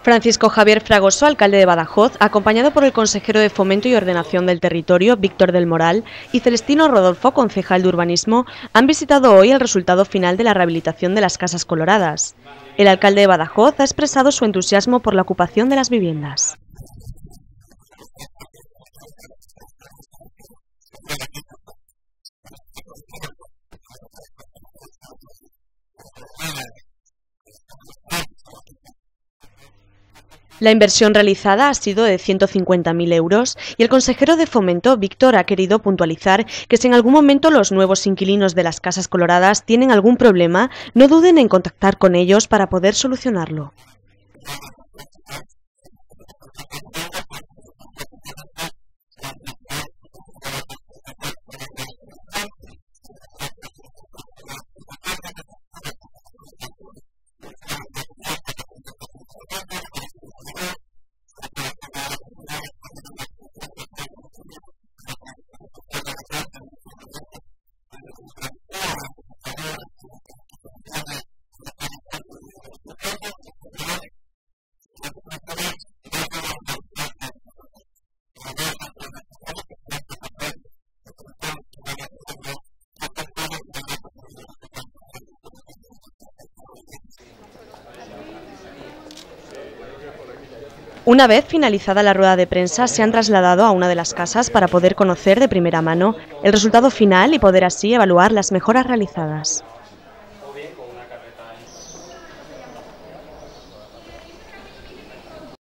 Francisco Javier Fragoso, alcalde de Badajoz, acompañado por el consejero de Fomento y Ordenación del Territorio, Víctor del Moral, y Celestino Rodolfo, concejal de Urbanismo, han visitado hoy el resultado final de la rehabilitación de las Casas Coloradas. El alcalde de Badajoz ha expresado su entusiasmo por la ocupación de las viviendas. La inversión realizada ha sido de 150.000 euros y el consejero de Fomento, Víctor, ha querido puntualizar que si en algún momento los nuevos inquilinos de las Casas Coloradas tienen algún problema, no duden en contactar con ellos para poder solucionarlo. Una vez finalizada la rueda de prensa, se han trasladado a una de las casas para poder conocer de primera mano el resultado final y poder así evaluar las mejoras realizadas.